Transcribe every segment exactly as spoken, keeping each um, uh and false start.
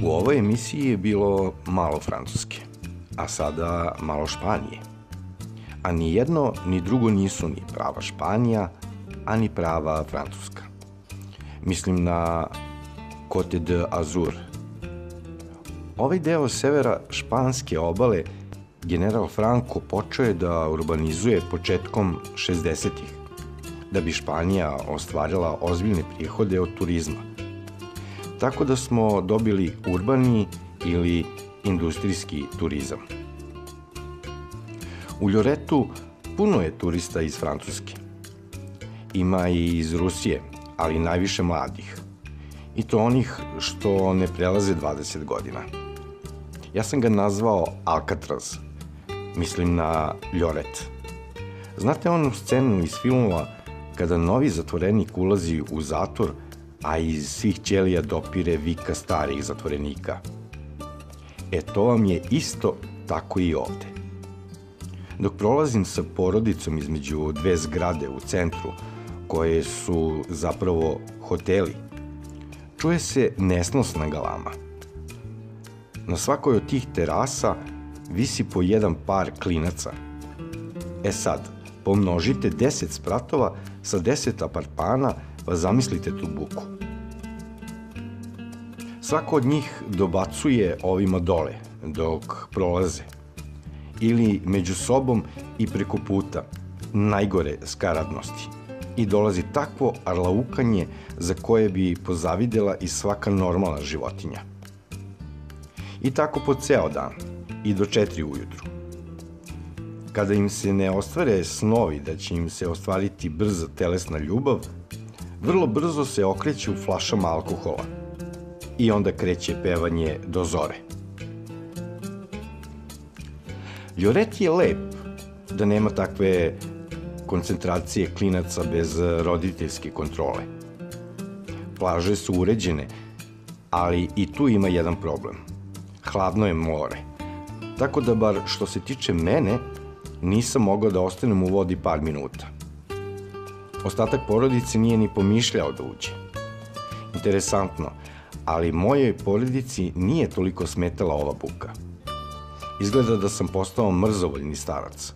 U ovoj emisiji je bilo malo Francuske, a sada malo Španije. A ni jedno ni drugo nisu ni prava Španija, a ni prava Francuska. Mislim na Côte d'Azur. Ovaj deo severa španske obale general Franco počeo je da urbanizuje početkom šezdesetih, da bi Španija ostvarila ozbiljne prihode od turizma. Tako da smo dobili urbani ili industrijski turizam. U Lloretu puno je turista iz Francuske. Ima i iz Rusije, ali najviše mladih. I to onih što ne prelaze dvadeset godina. Ja sam ga nazvao Alcatraz. Mislim na Lloret. Znate onu scenu iz filmova kada novi zatvorenik ulazi u zatvor, a iz svih ćelija dopire vika starih zatvorenika? E, to vam je isto tako i ovde. Dok prolazim sa porodicom između dve zgrade u centru, koje su zapravo hoteli, čuje se nesnosna galama. Na svakoj od tih terasa visi po jedan par klinaca. E sad, pomnožite deset spratova sa deset apartmana, pa zamislite tu buku. Svako od njih dobacuje ovima dole, dok prolaze. Ili među sobom i preko puta, najgore skaradnosti. I dolazi takvo arlaukanje za koje bi pozavidela i svaka normalna životinja. I tako po ceo dan, i do četiri ujutru. Kada im se ne ostvare snovi da će im se ostvariti brza telesna ljubav, vrlo brzo se okreće u flašama alkohola. I onda kreće pevanje do zore. Lloret je lep, da nema takve koncentracije klinaca bez roditeljske kontrole. Plaže su uređene, ali i tu ima jedan problem. Hladno je more. Tako da, bar što se tiče mene, nisam mogao da ostanem u vodi par minuta. Ostatak porodice nije ni pomišljao da uđe. Interesantno, ali mojoj porodici nije toliko smetala ova buka. Izgleda da sam postao mrzovoljni starac.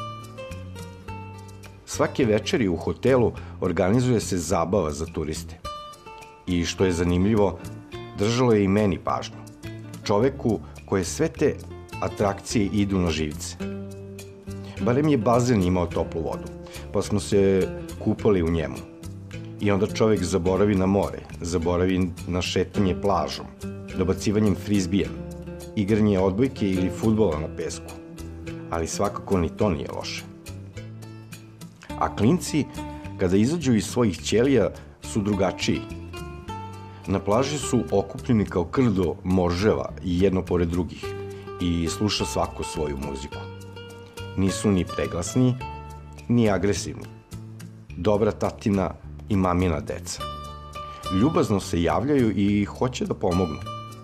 Svake večeri u hotelu organizuje se zabava za turiste. I što je zanimljivo, držalo je i meni pažnju. Čoveku koje sve te atrakcije idu na živce. Barem je bazen imao toplu vodu, pa smo se kupali u njemu. I onda čovek zaboravi na more, zaboravi na šetanje plažom, dobacivanjem frizbijem, igranje odbojke ili fudbala na pesku. Ali svakako ni to nije loše. A klinci, kada izađu iz svojih ćelija, su drugačiji. Na plaži su okupljeni kao krdo morževa i jedno pored drugih i sluša svako svoju muziku. Nisu ni preglasni, ni agresivni. Dobra tatina i mamina deca. Ljubazno se javljaju i hoće da pomognu.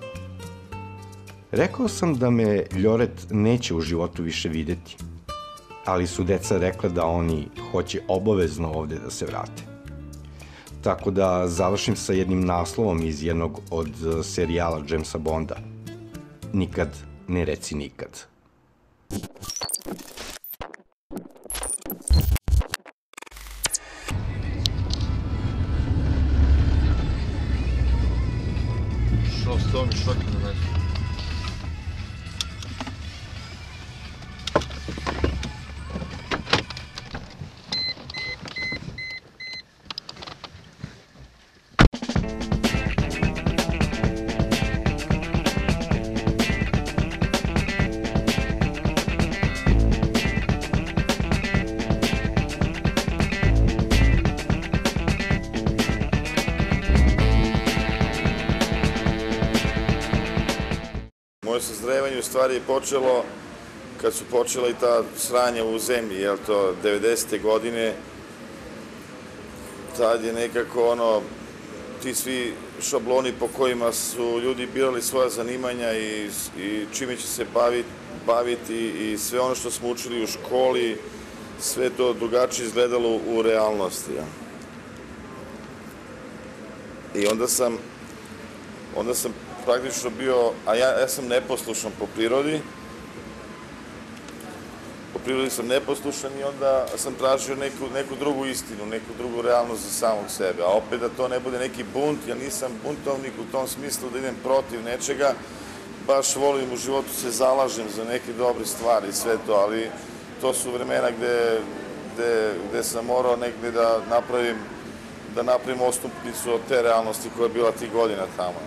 Rekao sam da me Lloret neće u životu više videti, ali su deca rekla da oni hoće obavezno ovde da se vrate. Tako da završim sa jednim naslovom iz jednog od serijala Jamesa Bonda. Nikad ne reci nikad. Šao s tom i šokim da nesu. Moje sazrevanje u stvari je počelo kad su počela i ta sranja u zemlji, jel to, devedesete godine. Tad je nekako ono, ti svi šabloni po kojima su ljudi birali svoja zanimanja i, i čime će se baviti, baviti i sve ono što smo učili u školi, sve to drugačije izgledalo u realnosti. Ja. I onda sam onda sam praktično bio, a ja, ja sam neposlušan po prirodi, po prirodi sam neposlušan i onda sam tražio neku, neku drugu istinu, neku drugu realnost za samog sebe, a opet da to ne bude neki bunt, ja nisam buntovnik u tom smislu da idem protiv nečega, baš volim u životu se zalažem za neke dobre stvari i sve to, ali to su vremena gde, gde, gde sam morao negde da napravim, da napravim odstupnicu od te realnosti koja je bila tih godina tamo.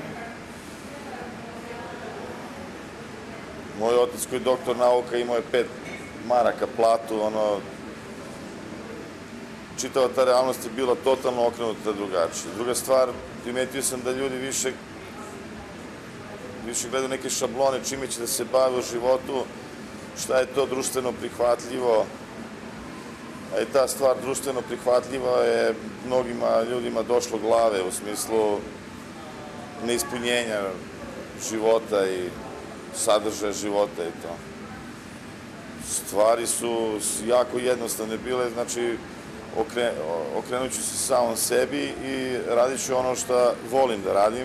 Moj otac koji je doktor nauka imao je pet maraka platu, ono, čitava ta realnost je bila totalno okrenuta drugačije. Druga stvar, primetio sam da ljudi više više gledaju neke šablone čime će da se bave u životu, šta je to društveno prihvatljivo, a i ta stvar društveno prihvatljiva je mnogima ljudima došlo glave u smislu neispunjenja života i sadržaja života i to. Stvari su jako jednostavne bile, znači okrenut ću se samom sebi i radit ću ono što volim da radim.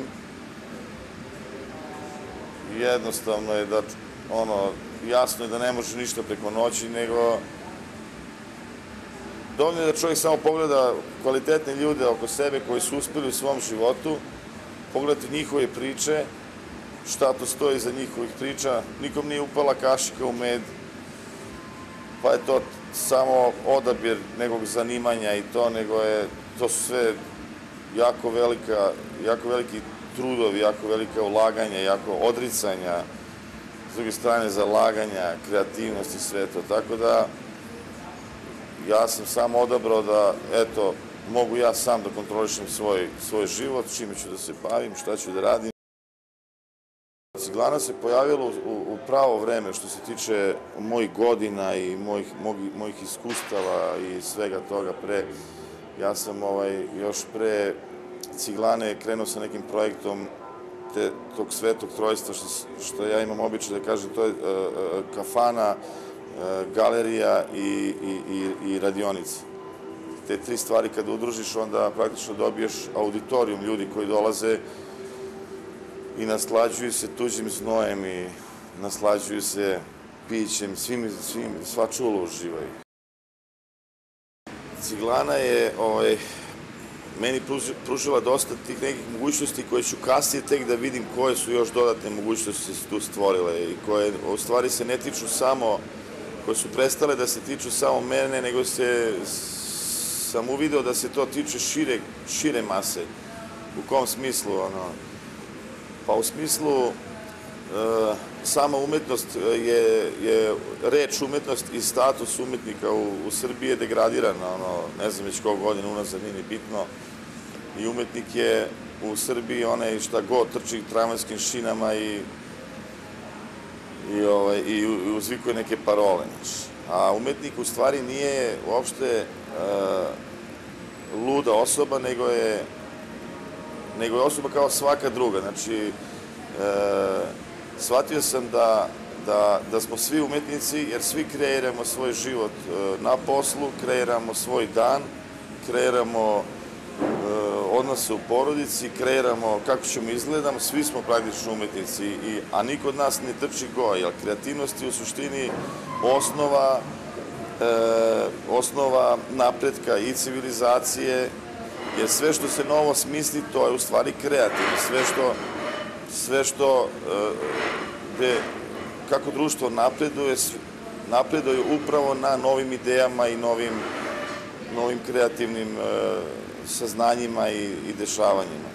Jednostavno je da, ono, jasno je da ne može ništa preko noći, nego dovoljno je da čovjek samo pogleda kvalitetne ljude oko sebe koji su uspeli u svom životu, pogledati njihove priče, šta to stoji iza njihovih priča, nikom nije upala kašika u med, pa je to samo odabir nekog zanimanja i to, nego je, to su sve jako velika, jako veliki trudovi, jako velika ulaganja, jako odricanja, s druge strane zalaganja, kreativnost i sve to. Tako da ja sam samo odabrao da, eto, mogu ja sam da kontrolišem svoj, svoj život, čime ću da se bavim, šta ću da radim. Ciglana se pojavila u, u pravo vreme što se tiče mojih godina i mojih, mojih iskustava i svega toga pre. Ja sam ovaj, još pre Ciglane krenuo sa nekim projektom te, tog svetog trojstva, što, što ja imam običaj da kažem, to je uh, kafana, uh, galerija i, i, i, i radionica. Te tri stvari kada udružiš, onda praktično dobiješ auditorijum ljudi koji dolaze i naslađuju se tuđim znojem i naslađuju se pićem, svim, svim, sva čula uživaju. Ciglana je ovaj, meni pružila dosta tih nekih mogućnosti koje ću kasnije tek da vidim koje su još dodatne mogućnosti se tu stvorile i koje u stvari se ne tiču samo, koje su prestale da se tiču samo mene, nego se, sam uvideo da se to tiče šire, šire mase. U kom smislu, ono, pa u smislu e, sama umetnost je, je reč umetnost i status umetnika u, u Srbiji je degradiran, ono, ne znam već koliko godina unazad, nije ni bitno. I umetnik je u Srbiji onaj šta god trči tramvajskim šinama i, i, ovaj, i uzvikuje neke parole. A umetnik u stvari nije uopšte e, luda osoba, nego je nego je osoba kao svaka druga. Znači, e, shvatio sam da, da, da smo svi umetnici, jer svi kreiramo svoj život e, na poslu, kreiramo svoj dan, kreiramo e, odnose u porodici, kreiramo kako ćemo izgledamo, svi smo praktično umetnici, i, a niko od nas ne trči go, jer kreativnost je u suštini osnova, e, osnova napretka i civilizacije, jer sve što se novo smisli, to je u stvari kreativno. Sve što, sve što gde, kako društvo napreduje, napreduje upravo na novim idejama i novim, novim kreativnim saznanjima i, i dešavanjima.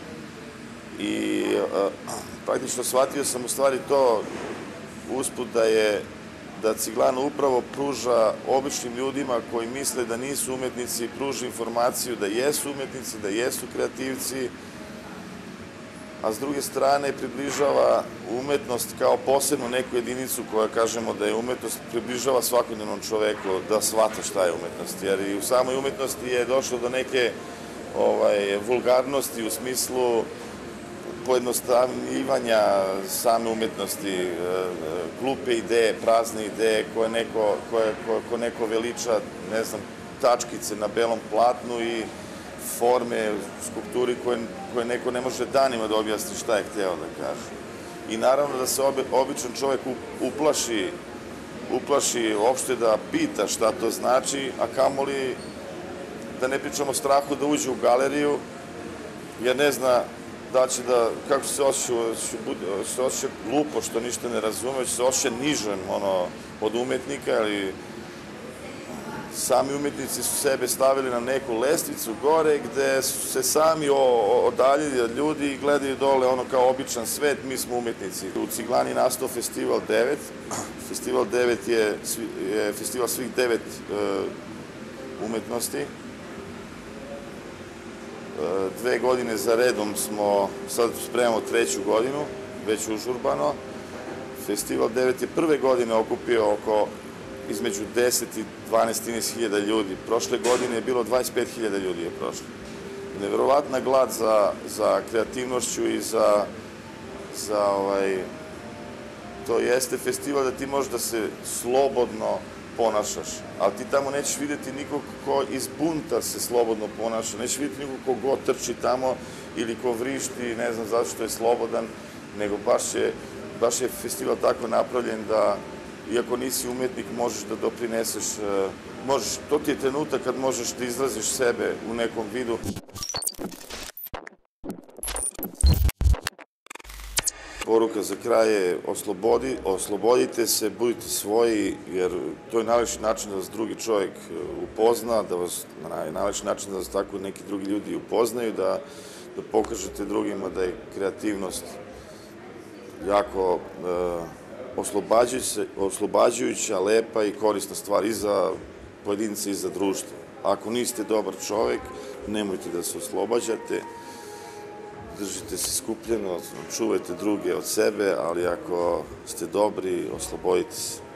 I praktično shvatio sam u stvari to usput da je da Ciglana upravo pruža običnim ljudima koji misle da nisu umetnici, pruža informaciju da jesu umetnici, da jesu kreativci, a s druge strane približava umetnost kao posebnu neku jedinicu koja kažemo da je umetnost, približava svakodnevnom čoveku da shvata šta je umetnost. Jer i u samoj umetnosti je došlo do neke ovaj, vulgarnosti u smislu pojednostavljivanja same umetnosti, glupe ideje, prazne ideje koje neko, koje, koje, koje neko veliča, ne znam, tačkice na belom platnu i forme, skulpturi koje neko ne može danima da objasni šta je hteo da kaže. I naravno da se običan čovek uplaši, uplaši uopšte da pita šta to znači, a kamoli da ne pričamo o strahu da uđe u galeriju, jer ne zna da će da, kako se osjeća glupo što ništa ne razume, će se osjeća nižan od umetnika, ali sami umetnici su sebe stavili na neku lestvicu gore gde su se sami odaljili od ljudi i gledaju dole ono kao običan svet, mi smo umetnici. U Ciglani nastao Festival devet. Festival devet je festival svih devet umetnosti. Dve godine za redom smo, sad spremamo treću godinu, već užurbano. Festival devet je prve godine okupio oko između deset i dvanaest hiljada ljudi. Prošle godine je bilo dvadeset pet hiljada ljudi je prošlo. Neverovatna glad za kreativnošću i za to jeste festival da ti možeš da se slobodno ponašaš, ali ti tamo nećeš vidjeti nikog ko iz bunta se slobodno ponaša, nećeš vidjeti nikog ko god trči tamo ili ko vrišti, ne znam zašto je slobodan, nego baš je festival tako napravljen da iako nisi umetnik, možeš da doprineseš, to ti je trenutak kad možeš da izraziš sebe u nekom vidu. Poruka za kraj je oslobodite se, budite svoji, jer to je najlepši način da vas drugi čovjek upozna, da vas, najlepši način da vas tako neki drugi ljudi upoznaju, da pokažete drugima da je kreativnost jako oslobađajuća, lepa i korisna stvar i za pojedince i za društvo. Ako niste dobar čovek, nemojte da se oslobađate, držite se skupljeno, čuvajte druge od sebe, ali ako ste dobri, oslobodite se.